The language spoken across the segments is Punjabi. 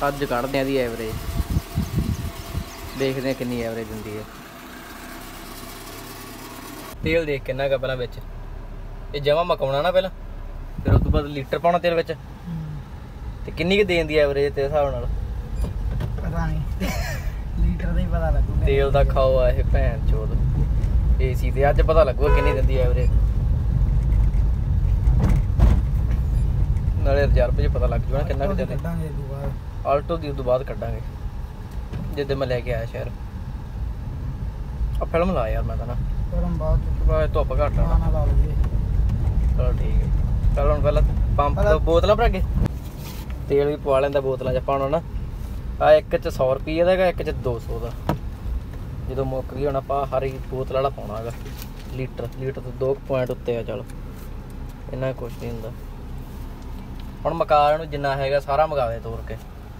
अज कढ़दे आ दी एवरेज, देखते हैं कितनी एवरेज दिंदी है। तेल देख किन्ना का पहला विच ये जमा मकाउणा ना पहला, फिर उस तो बाद लीटर पाउणा तेल विच ते किन्नी क देंदी एवरेज तेरे हिसाब नाल पता नहीं लीटर दा ही पता लगू। तेल दा खाओ आ ये भैन चोद एसी ते अज पता लगूगा किन्नी दिंदी एवरेज, नाले रिजर्व च पता लग जाना किन्ना क चले। आल्टो दी उदों बाद कड्डांगे जिद्दे मैं लैके आया शहर। आ फिल्म ला यार मैं तो ना फिल्म बाद धुप्प घट आना ला लईए। चलो ठीक है, चल हुण पहला पंप तो बोतलां भरा के तेल भी पवा लैंदा बोतलां च ਆਪਾਂ ਹੁਣ ਨਾ। आ एक च 100 रुपये ਦਾ ਹੈਗਾ, ਇੱਕ ਚ 200 ਦਾ। ਜਦੋਂ ਮੁੱਕ ਗਈ ਹੁਣ ਆਪਾਂ ਹਰ ਬੋਤਲ ਵਾਲਾ ਪਾਉਣਾ ਹੈਗਾ ਲੀਟਰ ਤੋਂ 2 ਪੁਆਇੰਟ ਉੱਤੇ ਆ। ਚਲ ਇੰਨਾ ਕੁਛ ਨਹੀਂ ਹੁੰਦਾ। ਹੁਣ ਮਕਾਰ ਨੂੰ ਜਿੰਨਾ ਹੈਗਾ ਸਾਰਾ ਮਗਾਵੇ ਤੋੜ ਕੇ।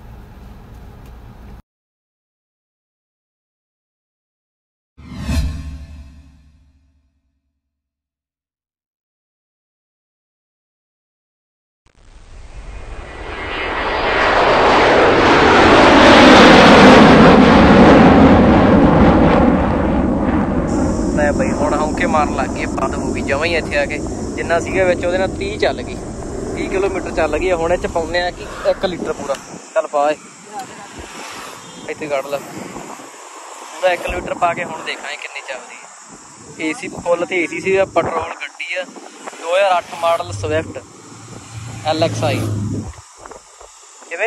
बई हुण हौंके मारन लग गए, बंद हो गई जमा ही। इत्थे आके जिन्ना सीगा विच ओहदे नाल 30 चल गई, 30 किलोमीटर चल गई। हुण इच पाउने आ कि 1 लीटर पूरा। चल पा इत्थे कढ ला पूरा 1 लीटर पा के हुण देखांगे किन्नी चलदी है। एसी फुल ते एसी सीगा। पेट्रोल गड्डी आ 2008 मॉडल स्विफ्ट LXI। किवें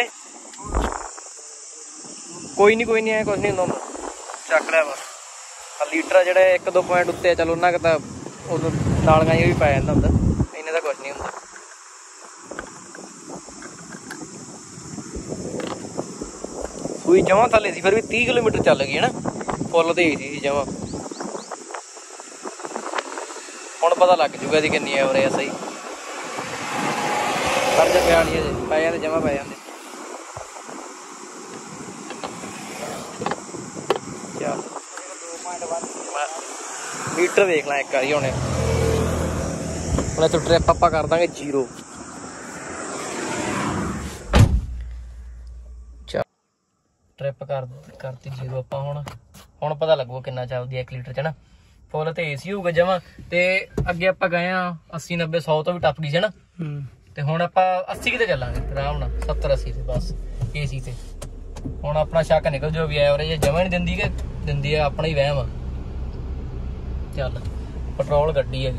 कोई नहीं ऐ कुछ नहीं हुंदा, चक लिया बस। लीटर जो 1-2 पुआइंट उत्ते चलो उन्ना का उदों नालियां भी पै जांदा हुंदा, इन्ने दा कुछ नहीं हुंदा। सूई जमा थल्ले सी, फिर भी 30 किलोमीटर चल गई है ना, फुल ते सी जमा। हुण पता लग जूगा दी किन्नी एवरेज सही। पर जे प्यार नहीं पै जांदे, जमा पै जांदे। मीटर देख ला एक बारी हुणे तो ट्रिप आप कर देंगे 0। ट्रिप करती 0 आप हुण पता लगूगा किन्ना चलदी 1 लीटर च ना। फुल तो एसी होगा जमा। तो अगे आप गए 80-90-100 तो भी टप गई है ना। तो हुण आप 80 किते चलांगे आराम नाल, 70-80 से बस एसी ते। हुण अपना शक निकल जो भी एवरेज जमा नहीं दिंदी कि दिंदी है, अपना ही वहम आ। चल पेट्रोल गड्डी हैगी।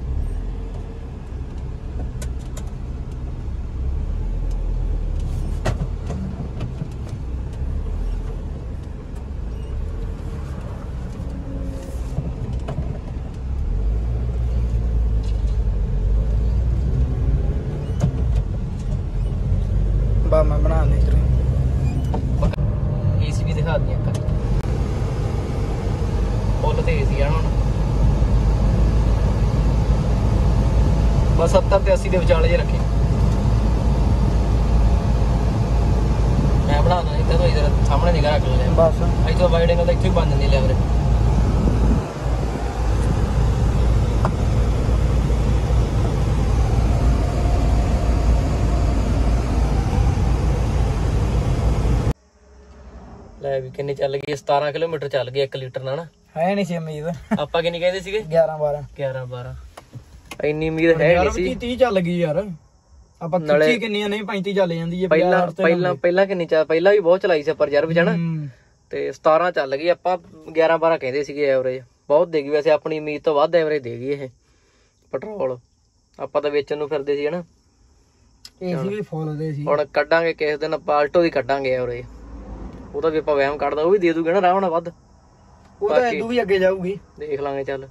बा मैं बना दी एसी भी दिखा दी फुल तो एसी है हुण बस 70 ते 80 के विचाले जे रखे। मैं बना देना इधर तो इधर सामने निगाह रख ले बस। इथों वाइड एंगल इत्थे बन जांदी लेवरेज। ਲੈ ਵੀ ਕਿੰਨੀ ਚੱਲ ਗਈ 17 किलोमीटर ਚੱਲ ਗਈ 1 ਲੀਟਰ ਨਾਲ ਨਾ। ਹੈ ਨਹੀਂ ਸੀ ਉਮੀਦ। ਆਪਾਂ ਕਿੰਨੀ ਕਹਿੰਦੇ ਸੀਗੇ 11-12 ਇੰਨੀ ਉਮੀਦ ਹੈ ਨਹੀਂ ਸੀ। 30 ਚੱਲ ਗਈ ਯਾਰ। ਆਪਾਂ 30 ਕਿੰਨੀਆਂ ਨਹੀਂ 35 ਚੱਲ ਜਾਂਦੀ ਹੈ। ਪਹਿਲਾਂ ਕਿੰਨੀ ਪਹਿਲਾਂ ਵੀ ਬਹੁਤ ਚਲਾਈ ਸੀ ਆਪਾਂ ਰਿਜ਼ਰਵ ਚ ਨਾ। ਤੇ 17 ਚੱਲ ਗਈ। ਆਪਾਂ 11-12 ਕਹਿੰਦੇ ਸੀਗੇ ਐਵਰੇਜ। ਬਹੁਤ ਦੇ ਗਈ ਵੈਸੇ, ਆਪਣੀ ਉਮੀਦ ਤੋਂ ਵੱਧ ਐਵਰੇਜ ਦੇ ਗਈ ਇਹ ਪੈਟਰੋਲ। ਆਪਾਂ ਤਾਂ ਵੇਚਣ ਨੂੰ ਫਿਰਦੇ ਸੀ ਹਨਾ। ਏਸੀ ਵੀ ਫੁੱਲ ਦੇ ਸੀ। ਹੁਣ ਕੱਢਾਂਗੇ ਕਿਸੇ ਦਿਨ ਆਪਾਂ ਆਲਟੋ ਦੀ ਕੱਢਾਂਗੇ ਐਵਰੇਜ। ਉਹਦਾ ਵੀ ਆਪਾਂ ਵਹਿਮ ਕੱਢਦਾ, ਉਹ ਵੀ ਦੇ ਦੂਗੇ ਨਾ ਆਰਾਮ ਨਾਲ ਵੱਧ। ਉਹ ਤਾਂ ਇਦੋਂ ਵੀ ਅੱਗੇ ਜਾਊਗੀ, ਦੇਖ ਲਾਂਗੇ। ਚੱਲ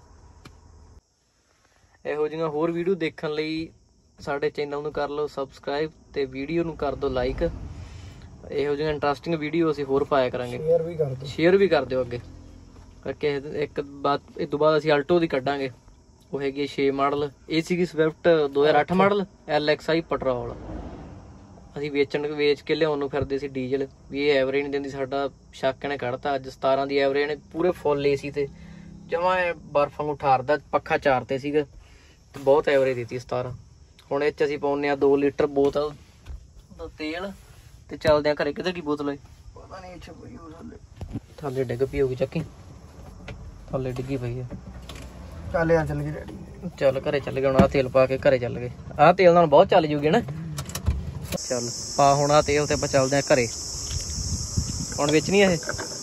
ਇਹੋ ਜਿਹੀਆਂ ਹੋਰ ਵੀਡੀਓ ਦੇਖਣ ਲਈ ਸਾਡੇ ਚੈਨਲ ਨੂੰ ਕਰ ਲਓ ਸਬਸਕ੍ਰਾਈਬ ਤੇ ਵੀਡੀਓ ਨੂੰ ਕਰ ਦਿਓ ਲਾਈਕ। ਇਹੋ ਜਿਹੀਆਂ ਇੰਟਰਸਟਿੰਗ ਵੀਡੀਓ ਅਸੀਂ ਹੋਰ ਪਾਇਆ ਕਰਾਂਗੇ। ਸ਼ੇਅਰ ਵੀ ਕਰ ਦਿਓ ਅੱਗੇ। ਕਿਸੇ ਇੱਕ ਬਾਅਦ ਇਸ ਤੋਂ ਬਾਅਦ ਅਸੀਂ ਆਲਟੋ ਦੀ ਕੱਢਾਂਗੇ। ਉਹ ਹੈਗੀ 6 ਮਾਡਲ। ਇਹ ਸੀਗੀ ਸਵਿਫਟ 2008 ਮਾਡਲ LXI ਪੈਟਰੋਲ। ਅਸੀਂ ਵੇਚ ਕੇ ਲਿਆਉਣ ਨੂੰ ਫਿਰਦੇ ਸੀ ਡੀਜ਼ਲ ਵੀ ਇਹ ਐਵਰੇਜ ਨਹੀਂ ਦਿੰਦੀ। ਸਾਡਾ ਸ਼ੱਕ ਇਹਨੇ ਕੱਢਤਾ। ਅੱਜ 17 ਦੀ ਐਵਰੇਜ ਨੇ ਪੂਰੇ ਫੁੱਲ ਏਸੀ ਤੇ ਜਮਾਂ ਬਰਫ ਵਾਂਗੂ ਠਾਰਦਾ। ਪੱਖਾ 4 ਤੇ ਸੀਗਾ ਤੇ ਬਹੁਤ ਐਵਰੇਜ ਦਿੱਤੀ 17। ਹੁਣ ਇਹ 'ਚ ਅਸੀਂ ਪਾਉਂਦੇ ਹਾਂ 2 ਲੀਟਰ ਬੋਤਲ ਦਾ ਤੇਲ ਤੇ ਚੱਲਦੇ ਆ ਘਰੇ। ਕਿਤੇ ਕੀ ਬੋਤਲ ਹੈ ਪਤਾ ਨਹੀਂ ਇੱਥੇ ਪਈ ਹੋ ਥੱਲੇ ਡਿੱਗ ਪਈ ਹੋਗੀ, ਚੱਕੀ ਥੱਲੇ ਡਿੱਗੀ ਪਈ ਆ। ਚੱਲ ਯਾਰ ਚੱਲ ਗਏ ਡੈਡੀ। ਚੱਲ ਘਰੇ ਚੱਲ ਗਏ ਹੁਣ। ਆਹ ਤੇਲ ਪਾ ਕੇ ਘਰੇ ਚੱਲ ਗਏ। ਆਹ ਤੇਲ ਨਾਲ ਬਹੁਤ ਚੱਲ ਜੂਗੀ ਨਾ। ਚੱਲ ਪਾ ਹੁਣ ਆਹ ਤੇਲ ਤੇ ਆਪਾਂ ਚੱਲਦੇ ਆ ਘਰੇ। ਹੁਣ ਵੇਚਣੀ ਆ ਇਹ?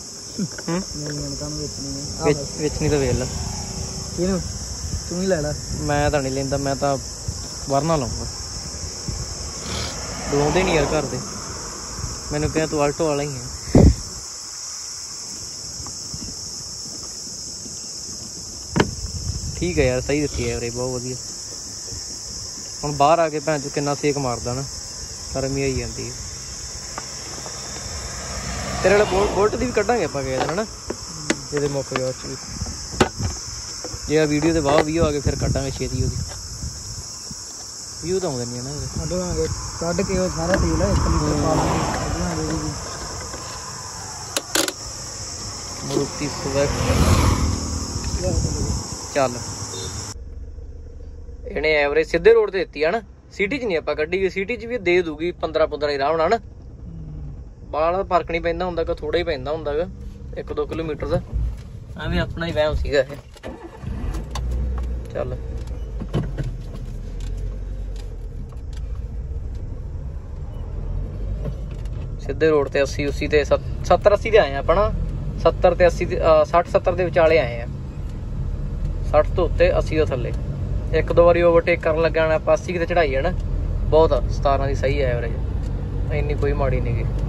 ਵੇਚਣੀ ਤਾਂ ਵੇਚ ਲੈ। ਇਹਨੂੰ ਤੂੰ ਹੀ ਲੈ ਲੈ। ਮੈਂ ਤਾਂ ਨਹੀਂ ਲੈਂਦਾ, ਮੈਂ ਤਾਂ ਵਰਨਾ ਲਾਉਂਗਾ। ਬੁਲਾਉਂਦੇ ਨਹੀਂ ਯਾਰ ਘਰ ਦੇ ਮੈਨੂੰ, ਕਿਹਾ ਤੂੰ ਆਲਟੋ ਵਾਲਾ ਹੀ ਹੈ। ਠੀਕ ਹੈ ਯਾਰ, ਸਹੀ ਦਿੱਤੀ ਹੈ ਵੀਰੇ, ਬਹੁਤ ਵਧੀਆ। ਹੁਣ ਬਾਹਰ ਆ ਕੇ ਭੈਣ ਚੋਂ ਕਿੰਨਾ ਸੇਕ ਮਾਰਦਾ ਨਾ, ਗਰਮੀ ਆਈ ਜਾਂਦੀ ਹੈ। ਤੇਰੇ ਵਾਲੇ ਬੋਲਟ ਦੀ ਵੀ ਕੱਢਾਂਗੇ ਆਪਾਂ ਕਿਸੇ ਦਿਨ ਹਨਾ, ਜਿਹਦੇ ਮੁੱਕ ਗਿਆ ਉਸ 'ਚ ਵੀ। ਜੇ ਆ ਵੀਡੀਓ ਦੇ ਬਾਅਦ ਵੀਡੀਓ ਆ ਗਏ ਫਿਰ ਕੱਢਾਂਗੇ ਛੇਤੀ ਉਹਦੀ। ਵੀਊ ਤਾਂ ਆਉਂਦੇ ਨਹੀਂ ਨਾ ਕੱਢਾਂਗੇ, ਕੱਢ ਕੇ ਉਹ ਸਾਰਾ ਤੇਲ ਇੱਕ ਲੀਟਰ ਪਾ ਲਾਂਗੇ, ਕੱਢਾਂਗੇ ਉਹਦੀ। ਮਾਰੂਤੀ ਸਵਿਫਟ ਚੱਲ। ਇਹਨੇ ਐਵਰੇਜ ਸਿੱਧੇ ਰੋਡ ਤੇ ਦਿੱਤੀ ਆ ਨਾ, ਸਿਟੀ 'ਚ ਨਹੀਂ ਆਪਾਂ ਕੱਢੀ ਗਈ। ਸਿਟੀ 'ਚ ਵੀ ਦੇ ਦੂਗੀ 15 ਹੀ ਆਰਾਮ ਨਾਲ ਨਾ। ਬਾਹਲਾ ਫਰਕ ਨਹੀਂ ਪੈਂਦਾ ਹੁੰਦਾ ਗਾ, ਥੋੜਾ ਹੀ ਪੈਂਦਾ ਹੁੰਦਾ ਗਾ 1-2 ਕਿਲੋਮੀਟਰ ਦਾ। ਐਵੇਂ ਆਪਣਾ ਹੀ ਵਹਿਮ ਸੀਗਾ ਇਹ। ਚੱਲ ਸਿੱਧੇ ਰੋਡ ਤੇ 80 ਤੇ 70-80 ਤੇ ਆਏ ਆ ਆਪਣਾ। 70 ਤੇ 80 60-70 ਦੇ ਵਿਚਾਲੇ ਆਏ ਆ। 60 ਤੋਂ ਉੱਤੇ 80 ਤੋਂ ਥੱਲੇ। 1-2 ਵਾਰੀ ਓਵਰਟੇਕ ਕਰਨ ਲੱਗਾ ਨਾ ਆਪਾਂ 80 ਕਿਤੇ ਚੜਾਈ ਹੈ ਨਾ। ਬਹੁਤ ਆ 17 ਦੀ ਸਹੀ ਹੈ ਐਵਰੇਜ, ਇੰਨੀ ਕੋਈ ਮਾੜੀ ਨਹੀਂ ਗੀ।